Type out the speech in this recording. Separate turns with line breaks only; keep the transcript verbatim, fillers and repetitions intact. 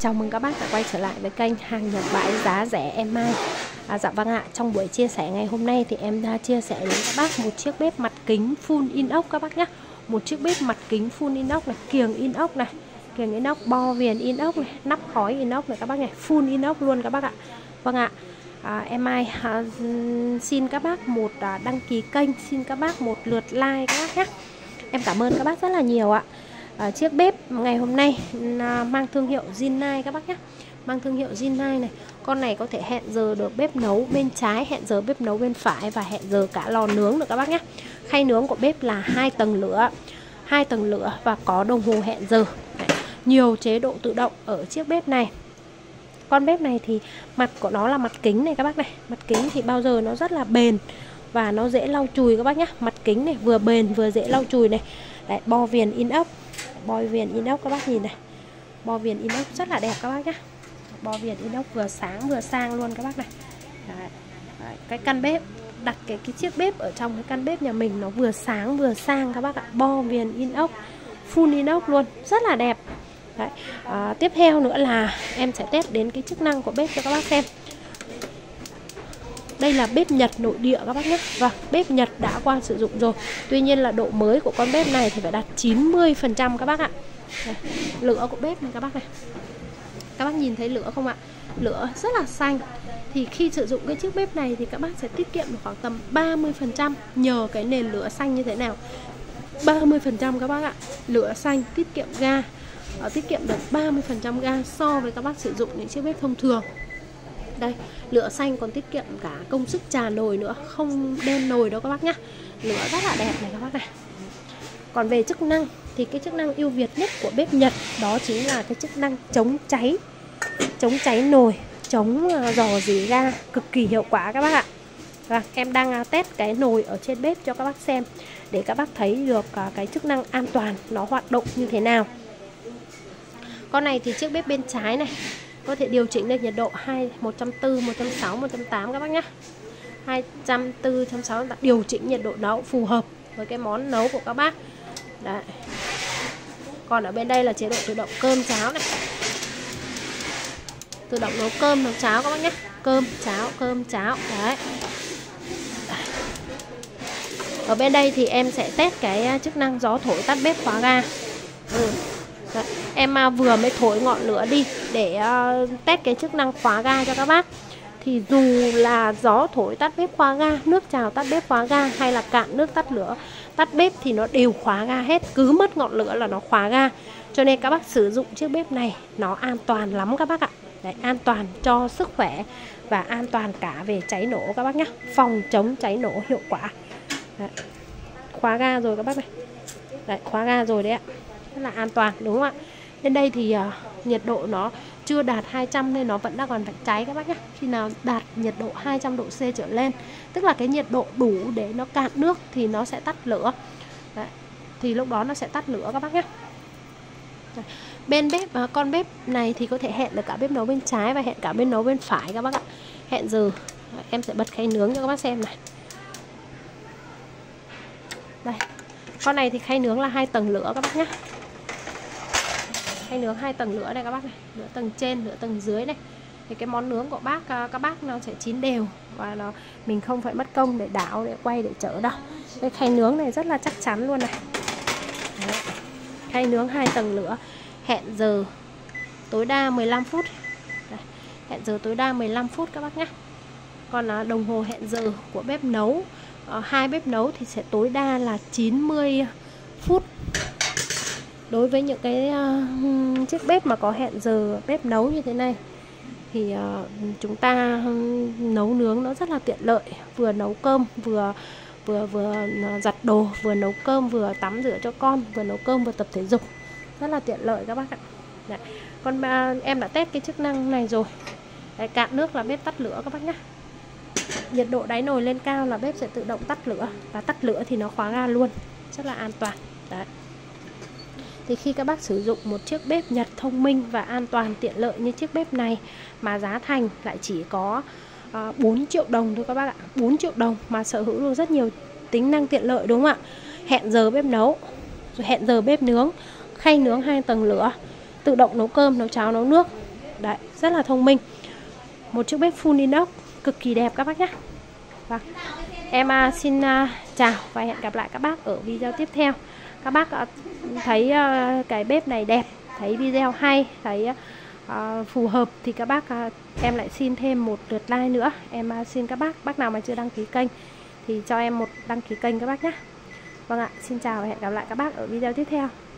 chào mừng các bác đã quay trở lại với kênh hàng Nhật Bãi giá rẻ em Mai. à, Dạ vâng ạ, trong buổi chia sẻ ngày hôm nay thì em đã chia sẻ đến các bác một chiếc bếp mặt kính full inox các bác nhé. Một chiếc bếp mặt kính full inox này, kiềng inox này, kiềng inox, bo viền inox này, nắp khói inox này các bác này, full inox luôn các bác ạ. Vâng ạ, à, em Mai à, xin các bác một à, đăng ký kênh, xin các bác một lượt like các bác nhé. Em cảm ơn các bác rất là nhiều ạ. À, chiếc bếp ngày hôm nay à, mang thương hiệu Rinnai các bác nhé. Mang thương hiệu Rinnai này. Con này có thể hẹn giờ được bếp nấu bên trái, hẹn giờ bếp nấu bên phải và hẹn giờ cả lò nướng được các bác nhé. Khay nướng của bếp là hai tầng lửa, hai tầng lửa và có đồng hồ hẹn giờ. Đấy, nhiều chế độ tự động ở chiếc bếp này. Con bếp này thì mặt của nó là mặt kính này các bác này. Mặt kính thì bao giờ nó rất là bền và nó dễ lau chùi các bác nhé. Mặt kính này vừa bền vừa dễ lau chùi này. Đấy, bo viền inox, bo viền inox các bác nhìn này. Bo viền inox rất là đẹp các bác nhé. Bo viền inox vừa sáng vừa sang luôn các bác này. Đấy, đấy, cái căn bếp, đặt cái, cái chiếc bếp ở trong cái căn bếp nhà mình nó vừa sáng vừa sang các bác ạ. Bo viền inox, full inox luôn, rất là đẹp. Đấy, à, tiếp theo nữa là em sẽ test đến cái chức năng của bếp cho các bác xem. Đây là bếp Nhật nội địa các bác nhé. Vâng, bếp Nhật đã qua sử dụng rồi. Tuy nhiên là độ mới của con bếp này thì phải đạt chín mươi phần trăm các bác ạ. Đây, lửa của bếp này các bác này. Các bác nhìn thấy lửa không ạ? Lửa rất là xanh. Thì khi sử dụng cái chiếc bếp này thì các bác sẽ tiết kiệm được khoảng tầm ba mươi phần trăm nhờ cái nền lửa xanh như thế nào. ba mươi phần trăm các bác ạ. Lửa xanh tiết kiệm ga. Ở tiết kiệm được ba mươi phần trăm ga so với các bác sử dụng những chiếc bếp thông thường. Đây, lửa xanh còn tiết kiệm cả công sức trà nồi nữa, không đen nồi đâu các bác nhá. Lửa rất là đẹp này các bác này. Còn về chức năng thì cái chức năng ưu việt nhất của bếp Nhật đó chính là cái chức năng chống cháy, chống cháy nồi, chống rò rỉ ga, cực kỳ hiệu quả các bác ạ. Và em đang test cái nồi ở trên bếp cho các bác xem để các bác thấy được cái chức năng an toàn nó hoạt động như thế nào. Con này thì chiếc bếp bên trái này có thể điều chỉnh được nhiệt độ hai, một trăm bốn mươi, một trăm sáu mươi, một trăm tám mươi các bác nhé. hai trăm bốn mươi, một trăm sáu mươi điều chỉnh nhiệt độ nấu phù hợp với cái món nấu của các bác. Đấy. Còn ở bên đây là chế độ tự động cơm cháo này. Tự động nấu cơm, nấu cháo các bác nhé. Cơm, cháo, cơm, cháo. Đấy. Ở bên đây thì em sẽ test cái chức năng gió thổi tắt bếp khóa ga. Ừ. Đấy. Em vừa mới thổi ngọn lửa đi để uh, test cái chức năng khóa ga cho các bác. Thì dù là gió thổi tắt bếp khóa ga, nước trào tắt bếp khóa ga hay là cạn nước tắt lửa tắt bếp thì nó đều khóa ga hết. Cứ mất ngọn lửa là nó khóa ga. Cho nên các bác sử dụng chiếc bếp này nó an toàn lắm các bác ạ. Đấy, an toàn cho sức khỏe và an toàn cả về cháy nổ các bác nhé. Phòng chống cháy nổ hiệu quả. Đấy. Khóa ga rồi các bác này. Đấy, khóa ga rồi đấy ạ. Rất là an toàn đúng không ạ? Bên đây thì uh, nhiệt độ nó chưa đạt hai trăm nên nó vẫn đang còn phải cháy các bác nhé. Khi nào đạt nhiệt độ hai trăm độ C trở lên, tức là cái nhiệt độ đủ để nó cạn nước thì nó sẽ tắt lửa. Đấy. Thì lúc đó nó sẽ tắt lửa các bác nhé. Đấy. Bên bếp uh, con bếp này thì có thể hẹn được cả bếp nấu bên trái và hẹn cả bên nấu bên phải các bác ạ. Hẹn giờ. Đấy, em sẽ bật khay nướng cho các bác xem này. Đây. Con này thì khay nướng là hai tầng lửa các bác nhé. Khay nướng hai tầng lửa đây các bác này, lửa tầng trên, lửa tầng dưới này. Thì cái món nướng của bác các bác nó sẽ chín đều và nó mình không phải mất công để đảo, để quay, để chở đâu. Cái khay nướng này rất là chắc chắn luôn này. Đấy. Khay nướng hai tầng lửa, hẹn giờ tối đa mười lăm phút. Đây. Hẹn giờ tối đa mười lăm phút các bác nhé. Còn là đồng hồ hẹn giờ của bếp nấu, hai bếp nấu thì sẽ tối đa là chín mươi phút. Đối với những cái uh, chiếc bếp mà có hẹn giờ bếp nấu như thế này thì uh, chúng ta nấu nướng nó rất là tiện lợi, vừa nấu cơm vừa vừa vừa giặt đồ, vừa nấu cơm vừa tắm rửa cho con, vừa nấu cơm vừa tập thể dục, rất là tiện lợi các bác ạ. Đấy. Còn uh, em đã test cái chức năng này rồi. Đấy, cạn nước là bếp tắt lửa các bác nhé. Nhiệt độ đáy nồi lên cao là bếp sẽ tự động tắt lửa, và tắt lửa thì nó khóa ga luôn, rất là an toàn. Đấy. Thì khi các bác sử dụng một chiếc bếp Nhật thông minh và an toàn tiện lợi như chiếc bếp này mà giá thành lại chỉ có uh, bốn triệu đồng thôi các bác ạ. bốn triệu đồng mà sở hữu được rất nhiều tính năng tiện lợi đúng không ạ? Hẹn giờ bếp nấu, rồi hẹn giờ bếp nướng, khay nướng hai tầng lửa, tự động nấu cơm, nấu cháo, nấu nước, Đấy, rất là thông minh. Một chiếc bếp full inox cực kỳ đẹp các bác nhé. Vâng. Em uh, xin uh, chào và hẹn gặp lại các bác ở video tiếp theo. Các bác uh, thấy uh, cái bếp này đẹp, thấy video hay, thấy uh, phù hợp thì các bác uh, em lại xin thêm một lượt like nữa. Em uh, xin các bác, bác nào mà chưa đăng ký kênh thì cho em một đăng ký kênh các bác nhé. Vâng ạ, xin chào và hẹn gặp lại các bác ở video tiếp theo.